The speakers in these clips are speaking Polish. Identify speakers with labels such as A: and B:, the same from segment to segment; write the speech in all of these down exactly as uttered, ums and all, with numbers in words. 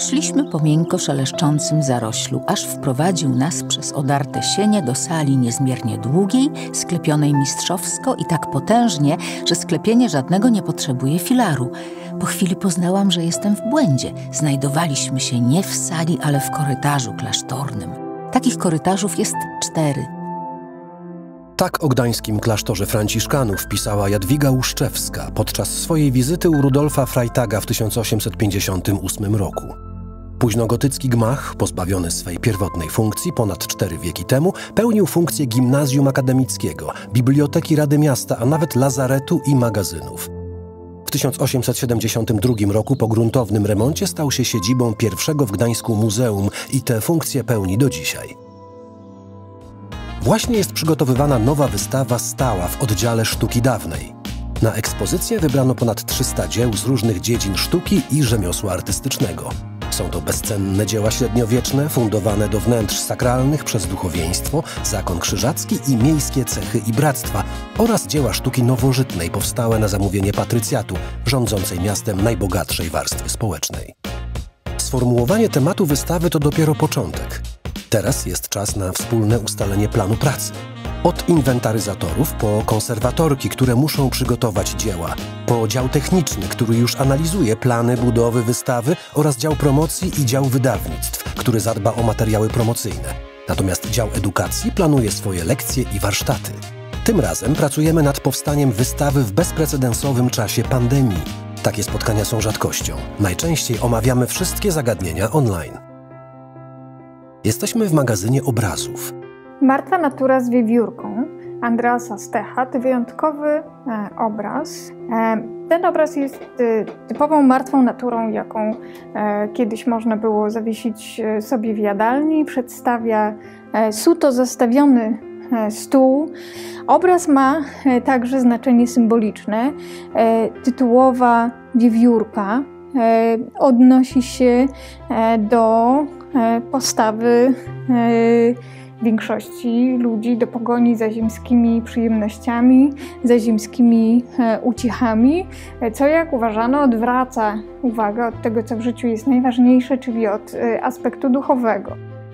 A: Szliśmy po miękko szeleszczącym zaroślu, aż wprowadził nas przez odarte sienie do sali niezmiernie długiej, sklepionej mistrzowsko i tak potężnie, że sklepienie żadnego nie potrzebuje filaru. Po chwili poznałam, że jestem w błędzie. Znajdowaliśmy się nie w sali, ale w korytarzu klasztornym. Takich korytarzów jest cztery.
B: Tak o gdańskim klasztorze franciszkanów pisała Jadwiga Łuszczewska podczas swojej wizyty u Rudolfa Freytaga w tysiąc osiemset pięćdziesiątym ósmym roku. Późnogotycki gmach, pozbawiony swej pierwotnej funkcji ponad cztery wieki temu, pełnił funkcję gimnazjum akademickiego, biblioteki Rady Miasta, a nawet lazaretu i magazynów. W tysiąc osiemset siedemdziesiątym drugim roku po gruntownym remoncie stał się siedzibą pierwszego w Gdańsku muzeum i tę funkcję pełni do dzisiaj. Właśnie jest przygotowywana nowa wystawa stała w oddziale sztuki dawnej. Na ekspozycję wybrano ponad trzysta dzieł z różnych dziedzin sztuki i rzemiosła artystycznego. Są to bezcenne dzieła średniowieczne, fundowane do wnętrz sakralnych przez duchowieństwo, zakon krzyżacki i miejskie cechy i bractwa oraz dzieła sztuki nowożytnej powstałe na zamówienie patrycjatu, rządzącej miastem najbogatszej warstwy społecznej. Sformułowanie tematu wystawy to dopiero początek. Teraz jest czas na wspólne ustalenie planu pracy. Od inwentaryzatorów po konserwatorki, które muszą przygotować dzieła, po dział techniczny, który już analizuje plany budowy wystawy oraz dział promocji i dział wydawnictw, który zadba o materiały promocyjne. Natomiast dział edukacji planuje swoje lekcje i warsztaty. Tym razem pracujemy nad powstaniem wystawy w bezprecedensowym czasie pandemii. Takie spotkania są rzadkością. Najczęściej omawiamy wszystkie zagadnienia online. Jesteśmy w magazynie obrazów.
C: Martwa natura z wiewiórką Andreasa Stecha to wyjątkowy e, obraz. E, ten obraz jest e, typową martwą naturą, jaką e, kiedyś można było zawiesić e, sobie w jadalni. Przedstawia e, suto zastawiony e, stół. Obraz ma e, także znaczenie symboliczne. E, tytułowa wiewiórka e, odnosi się e, do e, postawy e, większości ludzi do pogoni za ziemskimi przyjemnościami, za ziemskimi e, uciechami, co, jak uważano, odwraca uwagę od tego, co w życiu jest najważniejsze, czyli od e, aspektu duchowego.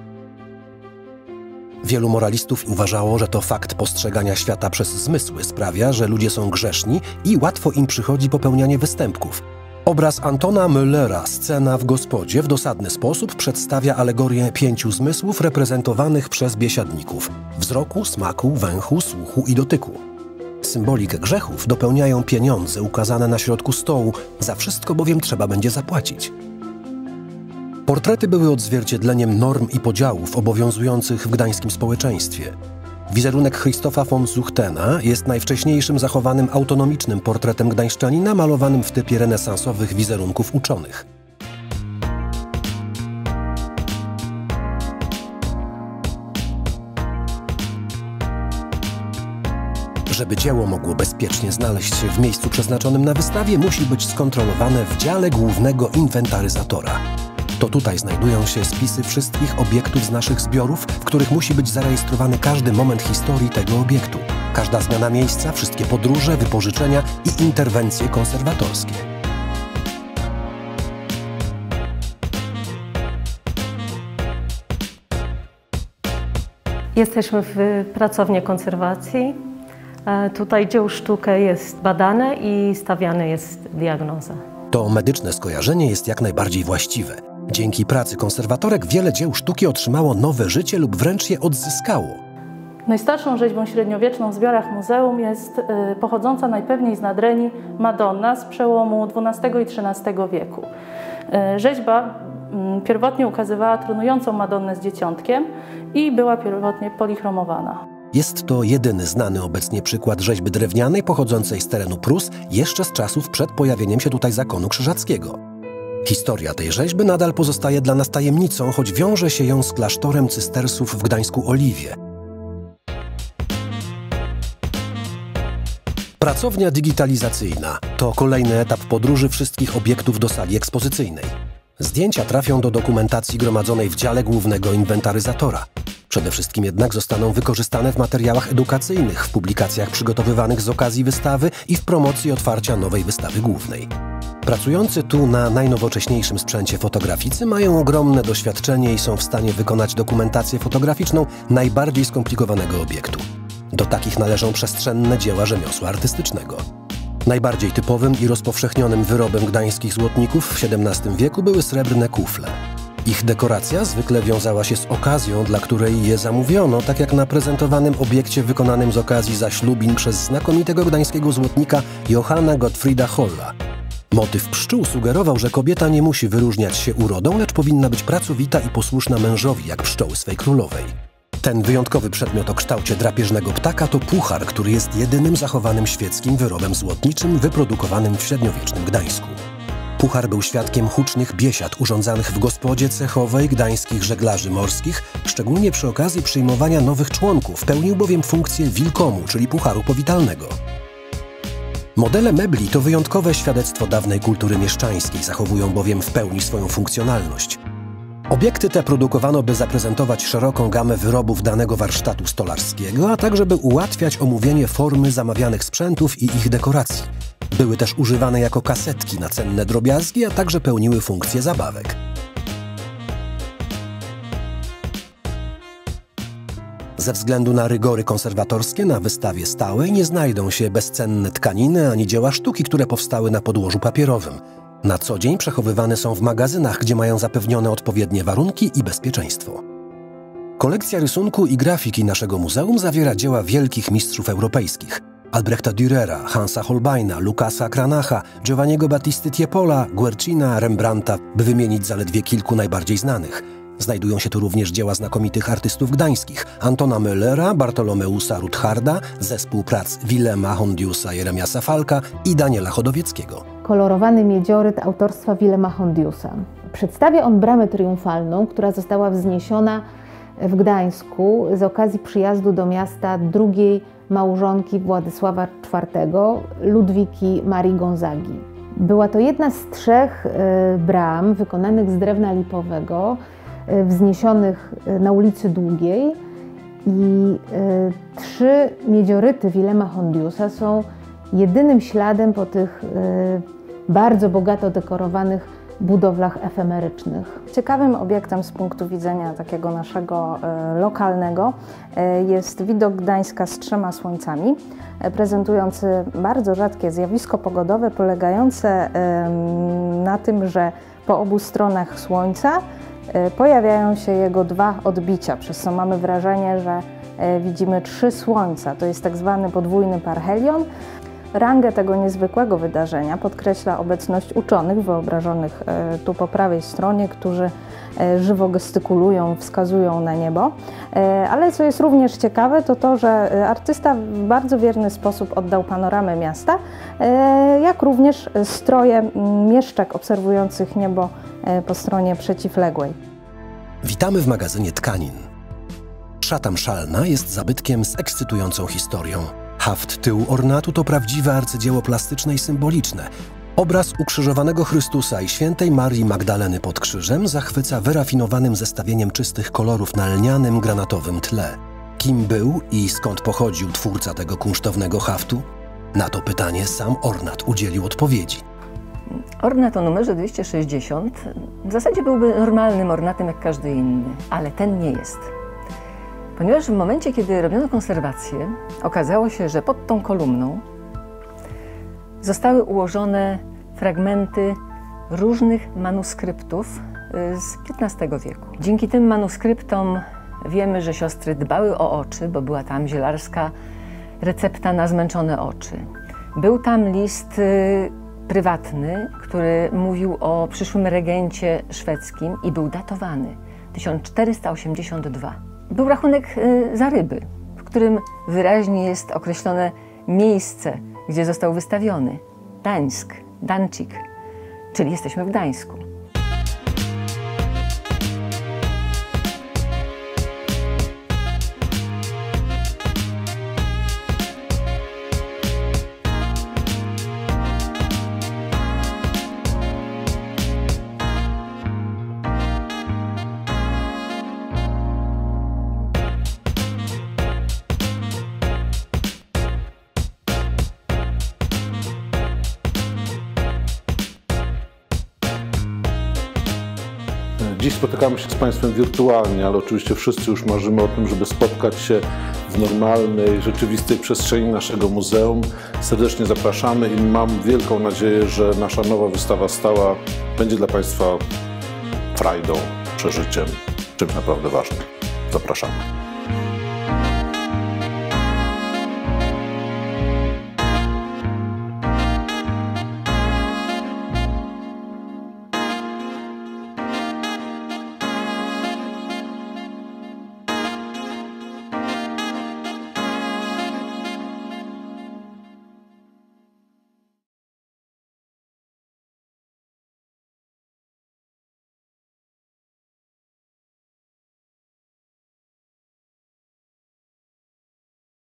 B: Wielu moralistów uważało, że to fakt postrzegania świata przez zmysły sprawia, że ludzie są grzeszni i łatwo im przychodzi popełnianie występków. Obraz Antona Müllera „Scena w gospodzie” w dosadny sposób przedstawia alegorię pięciu zmysłów reprezentowanych przez biesiadników – wzroku, smaku, węchu, słuchu i dotyku. Symbolikę grzechów dopełniają pieniądze ukazane na środku stołu, za wszystko bowiem trzeba będzie zapłacić. Portrety były odzwierciedleniem norm i podziałów obowiązujących w gdańskim społeczeństwie. Wizerunek Christopha von Zuchtena jest najwcześniejszym zachowanym autonomicznym portretem gdańszczanina malowanym w typie renesansowych wizerunków uczonych. Żeby dzieło mogło bezpiecznie znaleźć się w miejscu przeznaczonym na wystawie, musi być skontrolowane w dziale głównego inwentaryzatora. To tutaj znajdują się spisy wszystkich obiektów z naszych zbiorów, w których musi być zarejestrowany każdy moment historii tego obiektu, każda zmiana miejsca, wszystkie podróże, wypożyczenia i interwencje konserwatorskie.
D: Jesteśmy w pracowni konserwacji. Tutaj dzieło sztuki jest badane i stawiana jest diagnoza.
B: To medyczne skojarzenie jest jak najbardziej właściwe. Dzięki pracy konserwatorek wiele dzieł sztuki otrzymało nowe życie lub wręcz je odzyskało.
E: Najstarszą rzeźbą średniowieczną w zbiorach muzeum jest y, pochodząca najpewniej z Nadrenii Madonna z przełomu dwunastego i trzynastego wieku. Y, rzeźba y, pierwotnie ukazywała tronującą Madonnę z dzieciątkiem i była pierwotnie polichromowana.
B: Jest to jedyny znany obecnie przykład rzeźby drewnianej pochodzącej z terenu Prus jeszcze z czasów przed pojawieniem się tutaj zakonu krzyżackiego. Historia tej rzeźby nadal pozostaje dla nas tajemnicą, choć wiąże się ją z klasztorem cystersów w Gdańsku Oliwie. Pracownia digitalizacyjna to kolejny etap podróży wszystkich obiektów do sali ekspozycyjnej. Zdjęcia trafią do dokumentacji gromadzonej w dziale głównego inwentaryzatora. Przede wszystkim jednak zostaną wykorzystane w materiałach edukacyjnych, w publikacjach przygotowywanych z okazji wystawy i w promocji otwarcia nowej wystawy głównej. Pracujący tu na najnowocześniejszym sprzęcie fotograficy mają ogromne doświadczenie i są w stanie wykonać dokumentację fotograficzną najbardziej skomplikowanego obiektu. Do takich należą przestrzenne dzieła rzemiosła artystycznego. Najbardziej typowym i rozpowszechnionym wyrobem gdańskich złotników w siedemnastym wieku były srebrne kufle. Ich dekoracja zwykle wiązała się z okazją, dla której je zamówiono, tak jak na prezentowanym obiekcie wykonanym z okazji zaślubin przez znakomitego gdańskiego złotnika Johanna Gottfrieda Holla. Motyw pszczół sugerował, że kobieta nie musi wyróżniać się urodą, lecz powinna być pracowita i posłuszna mężowi, jak pszczoły swej królowej. Ten wyjątkowy przedmiot o kształcie drapieżnego ptaka to puchar, który jest jedynym zachowanym świeckim wyrobem złotniczym wyprodukowanym w średniowiecznym Gdańsku. Puchar był świadkiem hucznych biesiad urządzanych w gospodzie cechowej gdańskich żeglarzy morskich, szczególnie przy okazji przyjmowania nowych członków, pełnił bowiem funkcję wilkomu, czyli pucharu powitalnego. Modele mebli to wyjątkowe świadectwo dawnej kultury mieszczańskiej, zachowują bowiem w pełni swoją funkcjonalność. Obiekty te produkowano, by zaprezentować szeroką gamę wyrobów danego warsztatu stolarskiego, a także by ułatwiać omówienie formy zamawianych sprzętów i ich dekoracji. Były też używane jako kasetki na cenne drobiazgi, a także pełniły funkcję zabawek. Ze względu na rygory konserwatorskie na wystawie stałej nie znajdą się bezcenne tkaniny ani dzieła sztuki, które powstały na podłożu papierowym. Na co dzień przechowywane są w magazynach, gdzie mają zapewnione odpowiednie warunki i bezpieczeństwo. Kolekcja rysunku i grafiki naszego muzeum zawiera dzieła wielkich mistrzów europejskich: Albrechta Dürera, Hansa Holbeina, Lukasa Kranacha, Giovanniego Battisty Tiepola, Guercina, Rembrandta, by wymienić zaledwie kilku najbardziej znanych. Znajdują się tu również dzieła znakomitych artystów gdańskich: Antona Müllera, Bartolomeusa Rutharda, zespół prac Wilema Hondiusa, Jeremiasa Falka i Daniela Chodowieckiego.
F: Kolorowany miedzioryt autorstwa Wilema Hondiusa. Przedstawia on bramę triumfalną, która została wzniesiona w Gdańsku z okazji przyjazdu do miasta drugiej małżonki Władysława czwartego, Ludwiki Marii Gonzagi. Była to jedna z trzech bram wykonanych z drewna lipowego, wzniesionych na ulicy Długiej, i trzy miedzioryty Wilema Hondiusa są jedynym śladem po tych bardzo bogato dekorowanych budowlach efemerycznych.
G: Ciekawym obiektem z punktu widzenia takiego naszego e, lokalnego e, jest widok Gdańska z trzema słońcami, e, prezentujący bardzo rzadkie zjawisko pogodowe polegające e, na tym, że po obu stronach słońca e, pojawiają się jego dwa odbicia, przez co mamy wrażenie, że e, widzimy trzy słońca. To jest tak zwany podwójny parhelion. Rangę tego niezwykłego wydarzenia podkreśla obecność uczonych wyobrażonych tu po prawej stronie, którzy żywo gestykulują, wskazują na niebo. Ale co jest również ciekawe, to to, że artysta w bardzo wierny sposób oddał panoramę miasta, jak również stroje mieszczak obserwujących niebo po stronie przeciwległej.
B: Witamy w magazynie tkanin. Szata mszalna jest zabytkiem z ekscytującą historią. Haft tyłu ornatu to prawdziwe arcydzieło plastyczne i symboliczne. Obraz ukrzyżowanego Chrystusa i świętej Marii Magdaleny pod krzyżem zachwyca wyrafinowanym zestawieniem czystych kolorów na lnianym, granatowym tle. Kim był i skąd pochodził twórca tego kunsztownego haftu? Na to pytanie sam ornat udzielił odpowiedzi.
H: Ornat o numerze dwieście sześćdziesiąt w zasadzie byłby normalnym ornatem jak każdy inny, ale ten nie jest. Ponieważ w momencie, kiedy robiono konserwację, okazało się, że pod tą kolumną zostały ułożone fragmenty różnych manuskryptów z piętnastego wieku. Dzięki tym manuskryptom wiemy, że siostry dbały o oczy, bo była tam zielarska recepta na zmęczone oczy. Był tam list prywatny, który mówił o przyszłym regencie szwedzkim i był datowany tysiąc czterysta osiemdziesiąt dwa. Był rachunek za ryby, w którym wyraźnie jest określone miejsce, gdzie został wystawiony. Gdańsk, Dancik, czyli jesteśmy w Gdańsku.
I: Dziś spotykamy się z Państwem wirtualnie, ale oczywiście wszyscy już marzymy o tym, żeby spotkać się w normalnej, rzeczywistej przestrzeni naszego muzeum. Serdecznie zapraszamy i mam wielką nadzieję, że nasza nowa wystawa stała będzie dla Państwa frajdą, przeżyciem, czymś naprawdę ważnym. Zapraszamy.